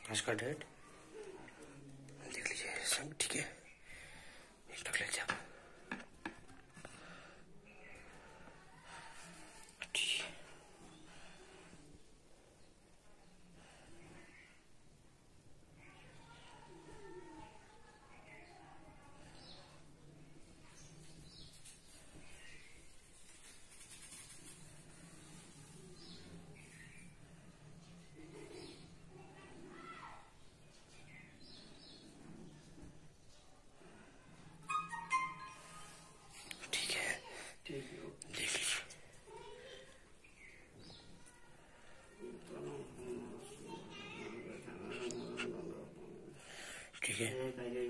आज का डेट देख लीजिए, सब ठीक है। रख लीजिए आप। ठीक है।